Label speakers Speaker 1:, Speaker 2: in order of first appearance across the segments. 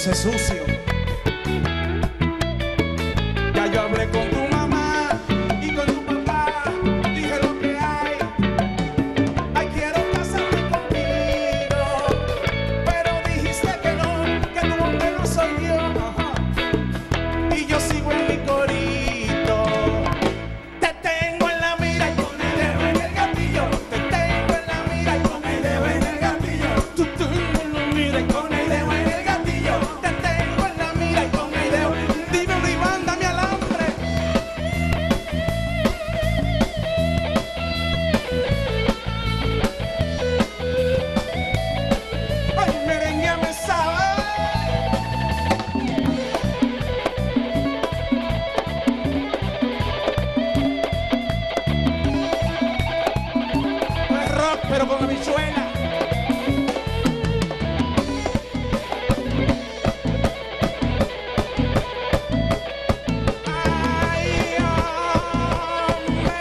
Speaker 1: José Sucio. Ya yo hablé con tu mamá y con tu papá, dije lo que hay. Ay, quiero casarme contigo, pero dijiste que no, que tu hombre no soy yo. Y yo sigo en mi corito. Te tengo en la mira y con el dedo en el gatillo. Te tengo en la mira y con el dedo en el gatillo. Te tengo en la mira y con el dedo en el gatillo. Te tengo en la mira y con el dedo. Dime una y mándame alambre. Ay, merengue me sabe. Pues rock, pero con habichuela. Ay, hombre.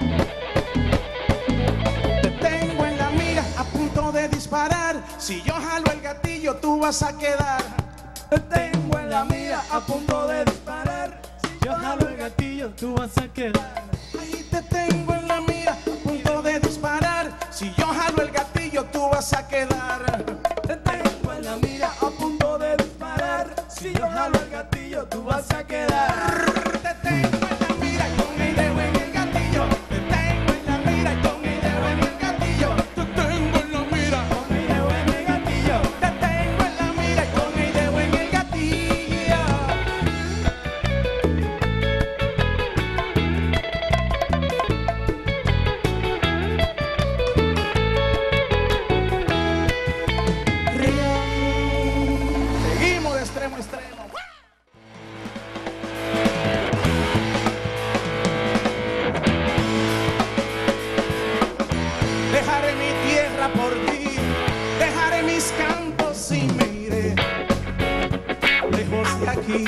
Speaker 1: Te tengo en la mira a punto de disparar. Si yo jalo el gatillo, tú vas a quedar. Te tengo en la mira a punto de disparar. Si yo jalo el gatillo, tú vas a quedar. Ahí te tengo en la mira a punto de disparar. Si yo jalo el gatillo, tú vas a quedar. Te tengo en la mira a punto de disparar. Si yo jalo el gatillo, tú vas a quedar. Te tengo en la mira y con el dedo en el gatillo. Te tengo en la mira y con el dedo en el gatillo. Te tengo en la mira con el dedo en el gatillo. Te tengo en la mira y con el dedo en el gatillo. Seguimos de extremo a extremo. Dejaré mi tierra por ti, dejaré mis campos y me iré lejos de aquí.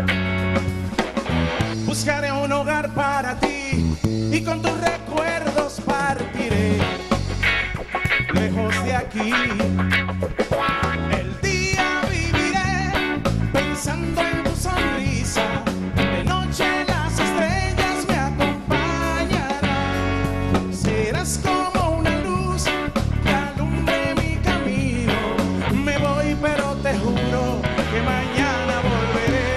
Speaker 1: Buscaré un hogar para ti y con tus recuerdos partiré lejos de aquí. El día viviré pensando en tu sonrisa. De noche las estrellas me acompañarán. Serás como una luz que alumbre mi camino. Me voy, pero te juro que mañana volveré.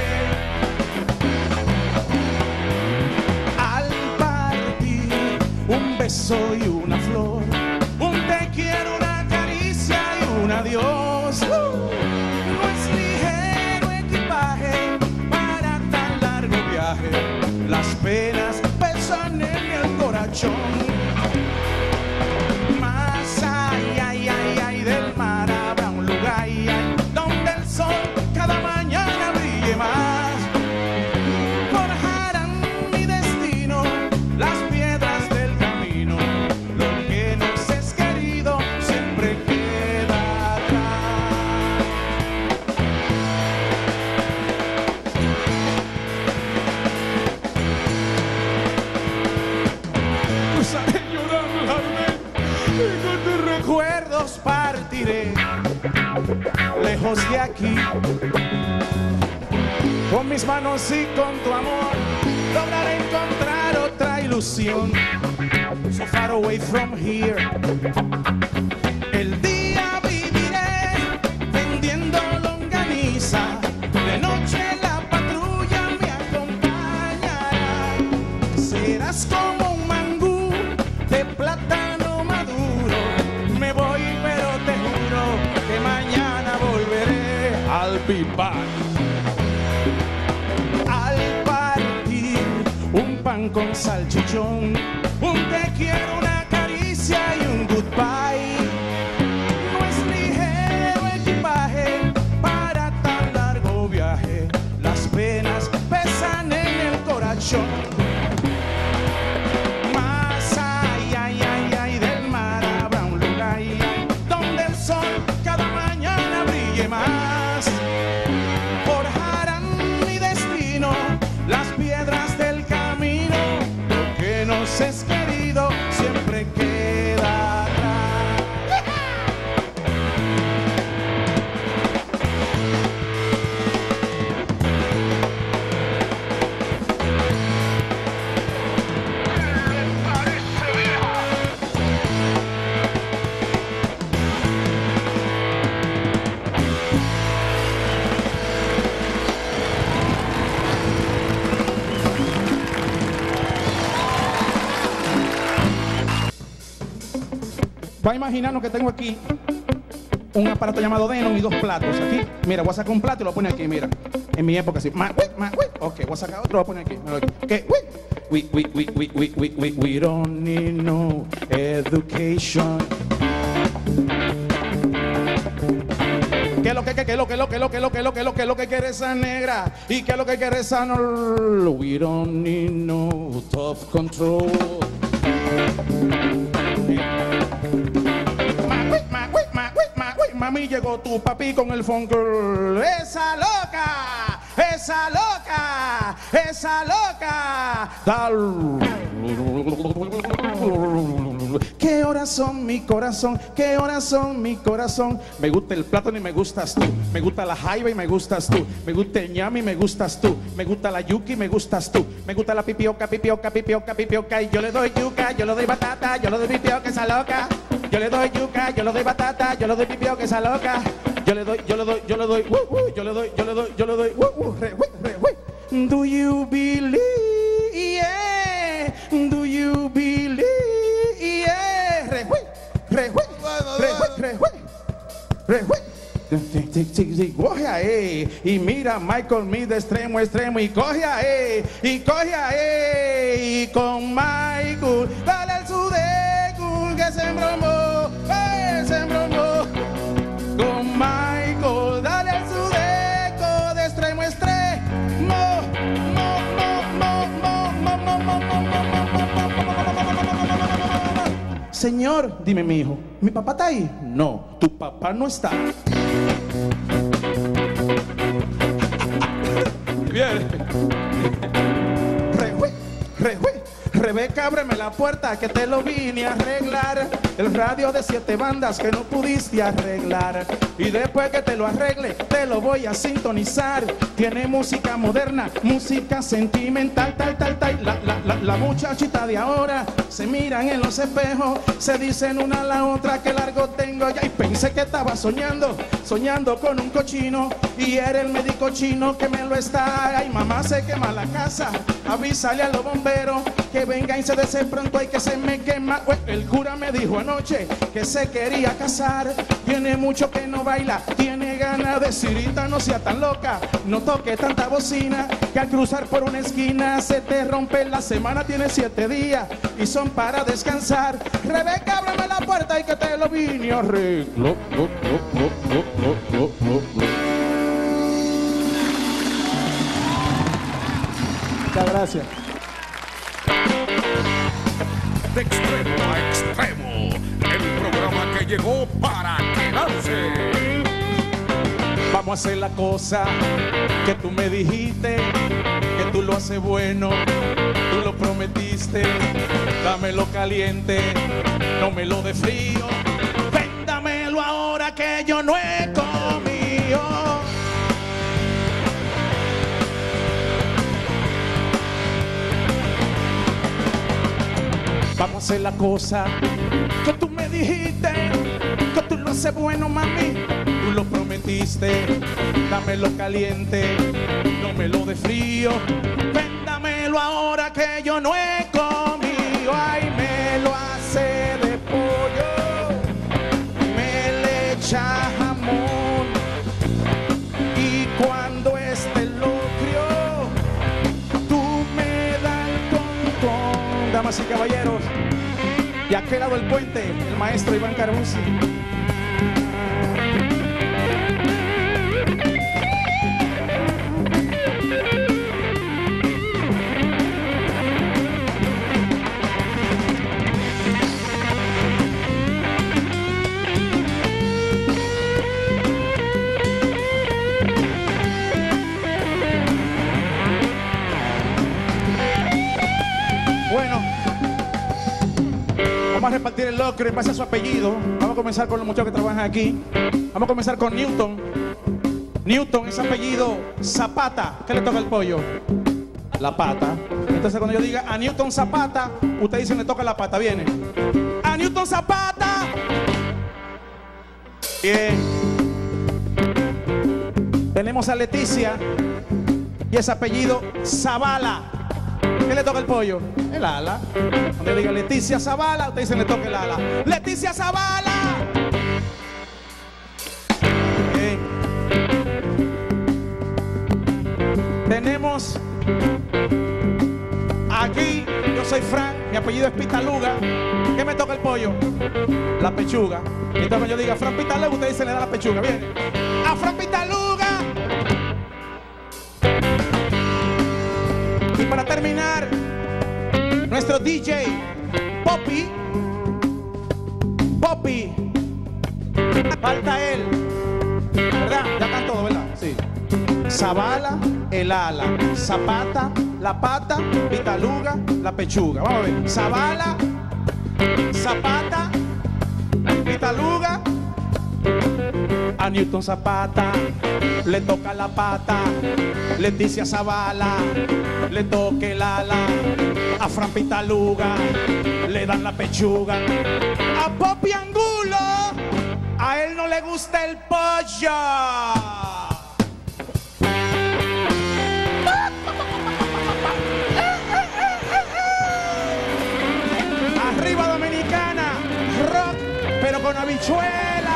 Speaker 1: Al partir, un beso y una flor, un te quiero, una caricia y un adiós. No es ligero equipaje para tan largo viaje. Las penas pesan en el corazón. Más ay del mar habrá un lugar ay, donde el sol cada mañana brille más. Forjarán mi destino las piedras del camino. Lo que nos es querido siempre queda atrás. Cruzaré llorando la tormenta y con tus recuerdos partiré lejos de aquí. Con mis manos y con tu amor lograré encontrar otra ilusión. So far away from here. El día viviré vendiendo longaniza. De noche la patrulla me acompañará. Serás como un mangú de plátano maduro. Me voy, pero te juro que mañana volveré. I'll be back. Al partir, un pan con salchichón, un te quiero, una caricia y un goodbye. No es ligero equipaje para tan largo viaje. Las penas pesan en el corazón. Más ay del mar habrá un lugar ay, donde el sol cada mañana brille más. Forjarán mi destino las piedras del camino. Lo que nos es querido siempre queda atrás. Va a imaginarnos que tengo aquí un aparato llamado Denon y dos platos aquí. Mira, voy a sacar un plato y lo pone aquí, mira. En mi época así. Ok, voy a sacar otro y lo pone aquí. Okay. We don't need no education. ¿Qué es lo que quiere esa negra? ¿Y qué es lo que quiere esa no? We don't need no tough control. Mami, llegó tu papi con el funk. Esa loca. ¿Qué horas son mi corazón? ¿Qué horas son mi corazón? Me gusta el plátano y me gustas tú. Me gusta la jaiba y me gustas tú. Me gusta el ñame y me gustas tú. Me gusta la yuca y me gustas tú. Me gusta la pipioca. Y yo le doy yuca, yo le doy batata, yo le doy pipioca, esa loca. Yo le doy yuca, yo le doy batata, yo le doy pipioca, esa loca. Yo le doy, Do you believe? Yeah. Do you believe? Yeah. Coge ahí y mira Michael me de extremo a extremo y coge ahí y con Michael dale el sudeco que se embromó, con Michael dale el sudeco de extremo a extremo. Señor, dime mi hijo, ¿mi papá está ahí? No, tu papá no está. Bien. Rebeca, ábreme la puerta que te lo vine a arreglar. El radio de 7 bandas que no pudiste arreglar. Y después que te lo arregle, te lo voy a sintonizar. Tiene música moderna, música sentimental, tal. La muchachita de ahora se miran en los espejos, se dicen una a la otra que largo tengo ya. Y pensé que estaba soñando con un cochino. Y era el médico chino que me lo está. Ay, mamá, se quema la casa. Avísale a los bomberos que vengan y se dese pronto, hay que se me quema. El cura me dijo anoche que se quería casar. Tiene mucho que no baila, tiene ganas de cirita, no sea tan loca, no toque tanta bocina, que al cruzar por una esquina se te rompe la semana. Tiene 7 días y son para descansar. Rebeca, ábreme la puerta y que te lo vine a arreglar. Muchas gracias.
Speaker 2: De extremo a extremo, el programa que llegó para quedarse.
Speaker 1: Vamos a hacer la cosa que tú me dijiste, que tú lo haces bueno, tú lo prometiste. Dámelo caliente, no me lo de frío. Ven, dámelo ahora que yo no he comido. Vamos a hacer la cosa que tú me dijiste, que tú lo haces bueno, mami. Tú lo prometiste, dámelo caliente, no me lo de frío. Ven, dámelo ahora que yo no he comido. Ay, me lo hace de pollo, me le echa jamón. Y cuando esté locrio, tú me das el concón. Damas y caballeros, y a aquel lado del puente, el maestro Iván Carbuzzi. Bueno, vamos a repartir el locro en base a su apellido. Vamos a comenzar con los muchachos que trabajan aquí. Vamos a comenzar con Newton. Newton es apellido Zapata. ¿Qué le toca al pollo? La pata. Entonces cuando yo diga a Newton Zapata, usted dice le toca la pata. Viene. A Newton Zapata. Bien. Tenemos a Leticia y es apellido Zavala. ¿Qué le toca el pollo? El ala. Donde diga Leticia Zavala, usted dice le toca el ala. ¡Leticia Zavala! Bien. Tenemos aquí, yo soy Frank, mi apellido es Pitaluga. ¿Qué me toca el pollo? La pechuga. Entonces cuando yo diga Frank Pitaluga, usted dice le da la pechuga. Viene. ¡A Frank Pitaluga! Y para terminar, nuestro DJ, Poppy. Falta él. ¿Verdad? Ya están todos, ¿verdad? Sí. Zavala, el ala. Zapata, la pata. Pitaluga, la pechuga. Vamos a ver. Zavala, Zapata, Pitaluga. A Newton Zapata le toca la pata. Leticia Zavala le toca el ala. A Fran Pitaluga le dan la pechuga. A Poppy Angulo a él no le gusta el pollo. Arriba Dominicana, rock pero con habichuela.